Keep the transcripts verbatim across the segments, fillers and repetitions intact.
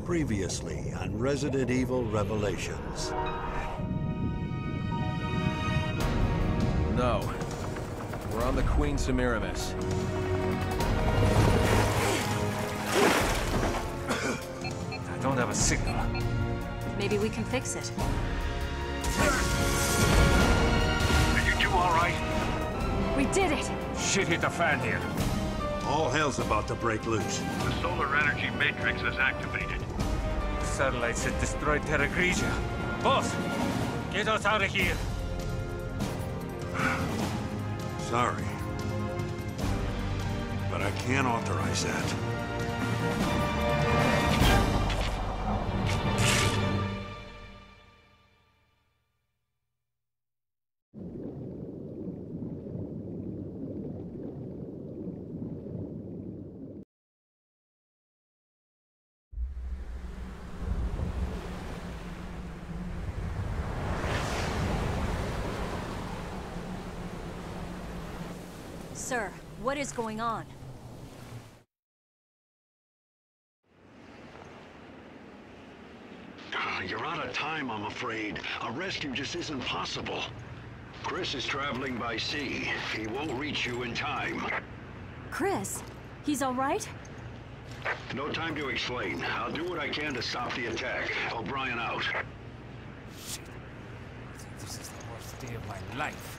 Previously on Resident Evil Revelations. No. We're on the Queen Semiramis. I don't have a signal. Maybe we can fix it. Are you two all right? We did it! Shit hit the fan here. All hell's about to break loose. The solar energy matrix is activated. Satellites had destroyed Terra Grigia. Boss, get us out of here. Sorry. But I can't authorize that. Sir, what is going on? You're out of time, I'm afraid. A rescue just isn't possible. Chris is traveling by sea. He won't reach you in time. Chris? He's all right? No time to explain. I'll do what I can to stop the attack. O'Brien out. Shit. I think this is the worst day of my life.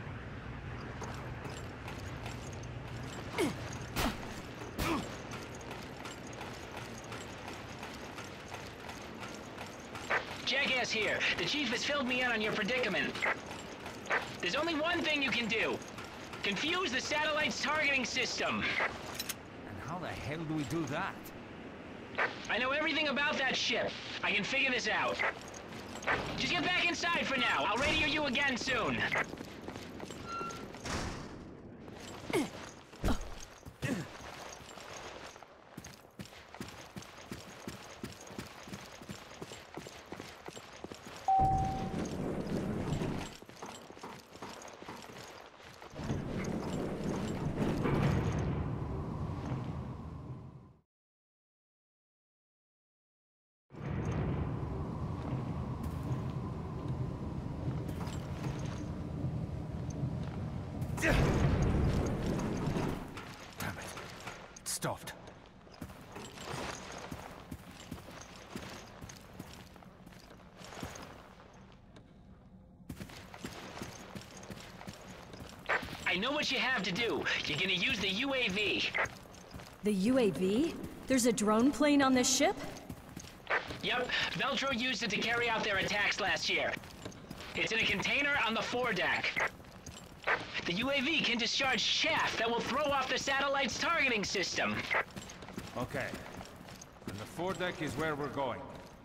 Jackass here. The chief has filled me in on your predicament. There's only one thing you can do. Confuse the satellite's targeting system. And how the hell do we do that? I know everything about that ship. I can figure this out. Just get back inside for now. I'll radio you again soon. Damn it. It's stopped. I know what you have to do. You're gonna use the U A V. The U A V? There's a drone plane on this ship? Yep, Veltro used it to carry out their attacks last year. It's in a container on the foredeck. The U A V can discharge chaff that will throw off the satellite's targeting system. Okay. And the foredeck is where we're going.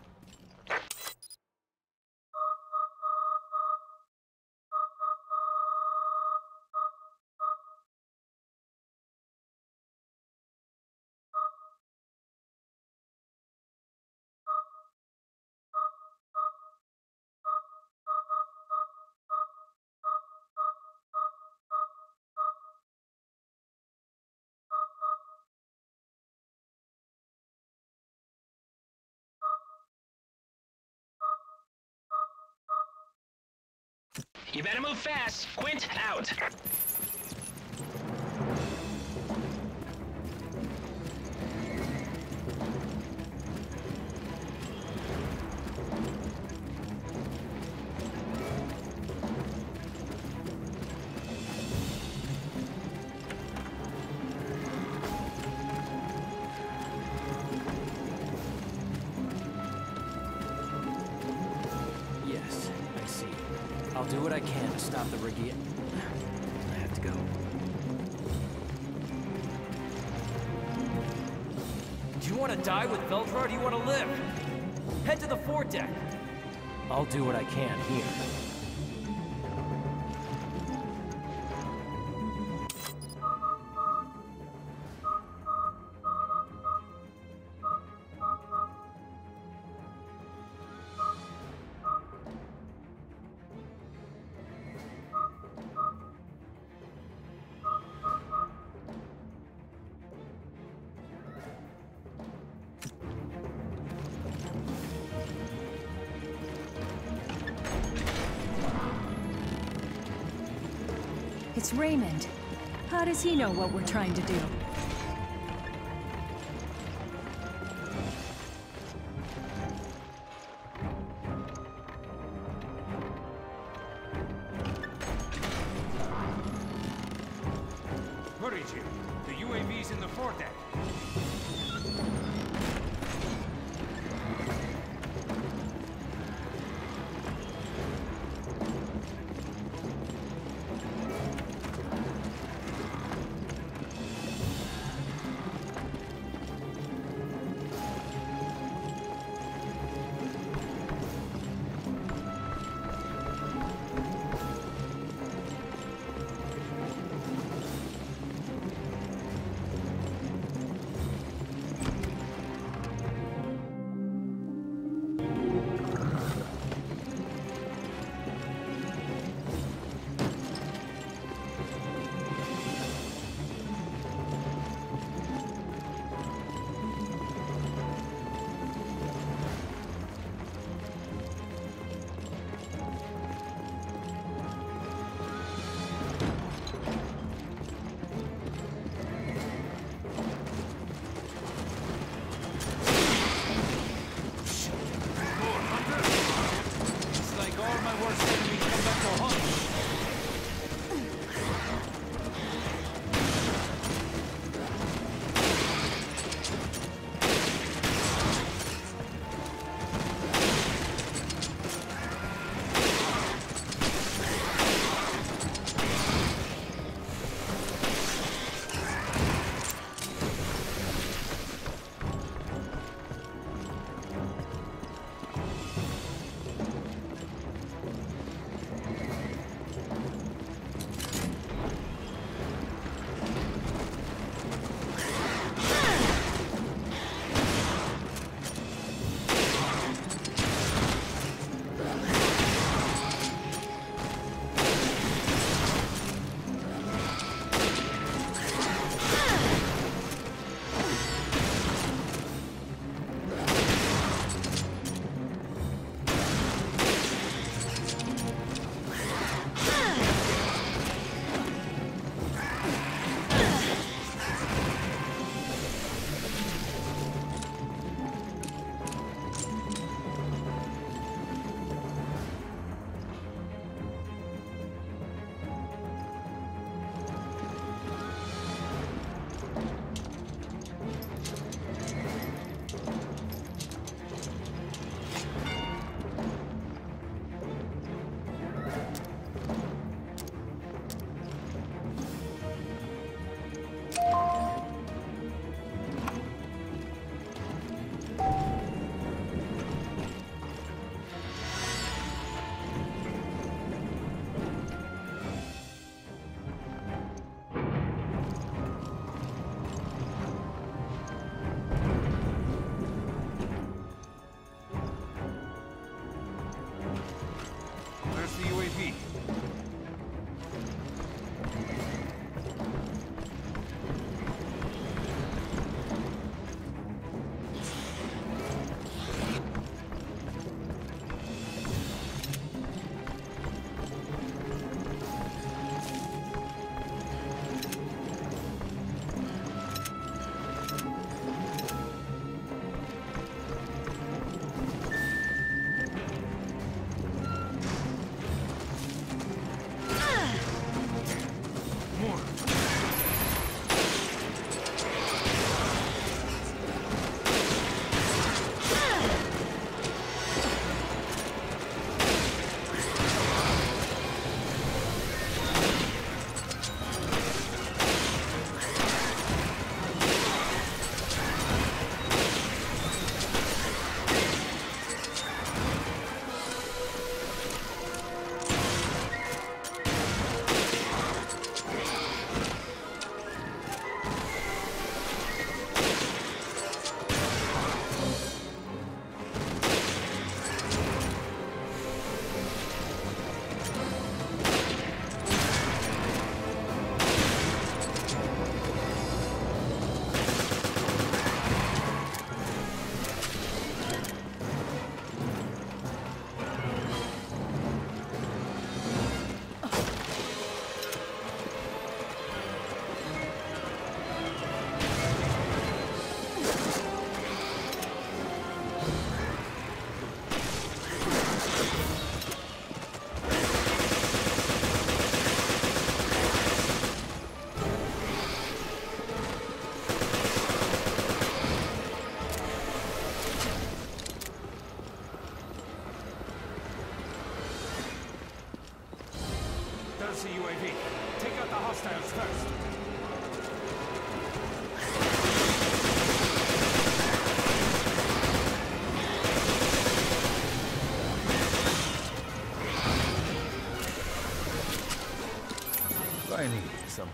You better move fast. Quint, out. Yes, I see. I'll do what I can to stop the brigade. I have to go. Do you want to die with Veltro or do you want to live? Head to the foredeck. I'll do what I can here. It's Raymond. How does he know what we're trying to do? Hurry, Jim. The U A V's in the foredeck.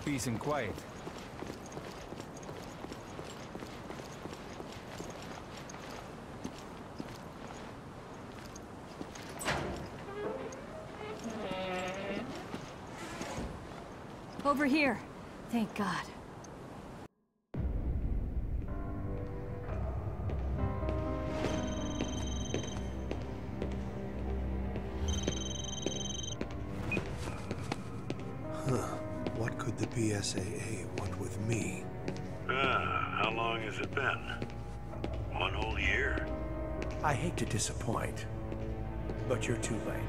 peace and quiet. Over here. Thank God. What could the P S A A want with me? Ah, how long has it been? One whole year? I hate to disappoint, but you're too late.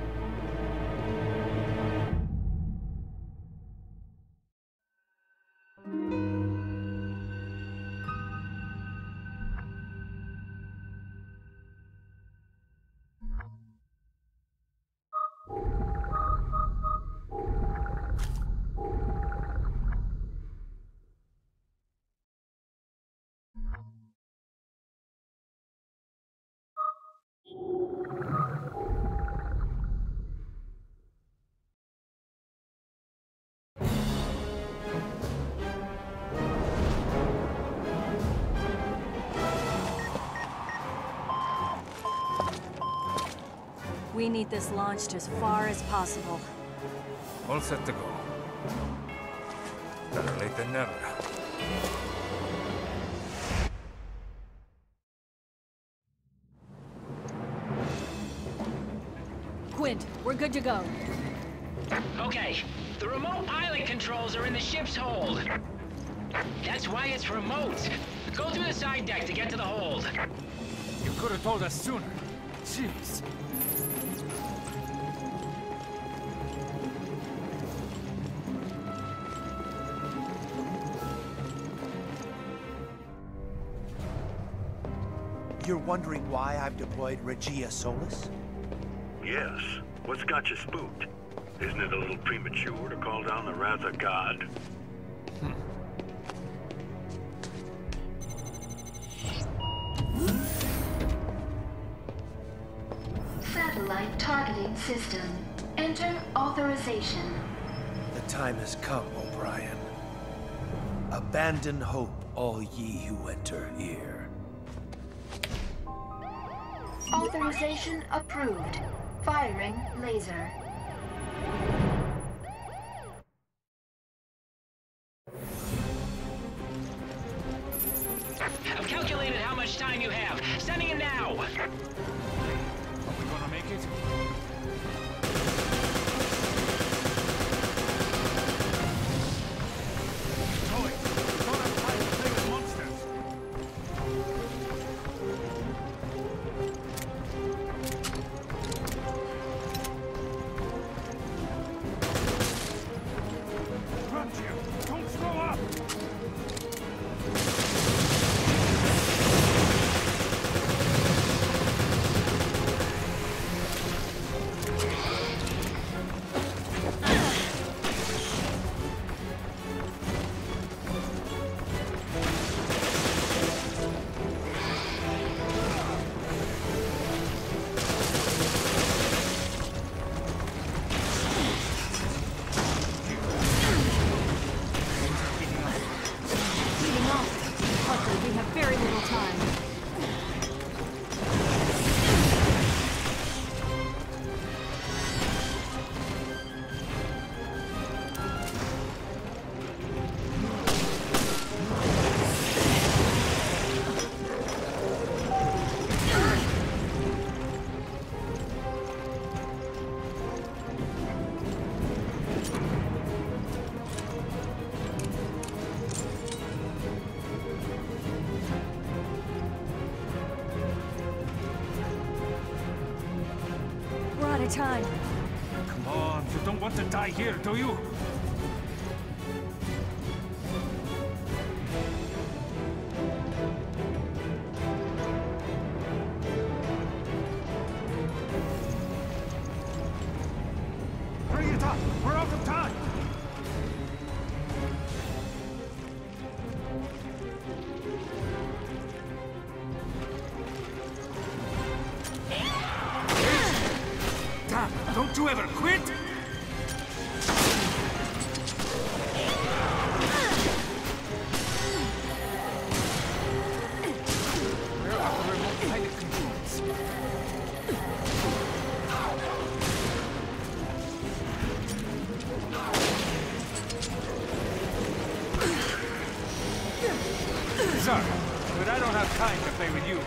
We need this launched as far as possible. All set to go. Better late than never. Quint, we're good to go. Okay, the remote pilot controls are in the ship's hold. That's why it's remote. Go through the side deck to get to the hold. You could have told us sooner. Jeez. You're wondering why I've deployed Regia Solis? Yes. What's got you spooked? Isn't it a little premature to call down the wrath of God? Satellite targeting system. Enter authorization. The time has come, O'Brien. Abandon hope, all ye who enter here. Authorization approved. Firing laser. I've calculated how much time you have. Sending it now. Are we gonna make it? Zoe, we don't have time to play with monsters. Run, Jim. Don't slow up. Leading off. Luckily, we have very little time. We're out of time. Come on, you don't want to die here, do you? Hurry it up! We're out of time! Damn, don't you ever quit! sorry, but I don't have time to play with you.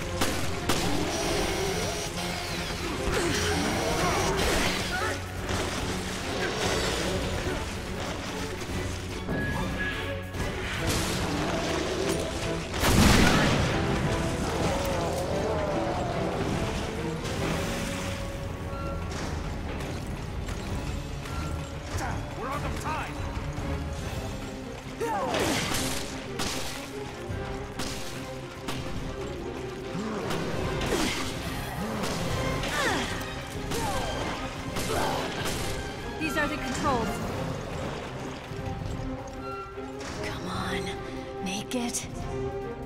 We're out of time! These are the controls. Come on, make it.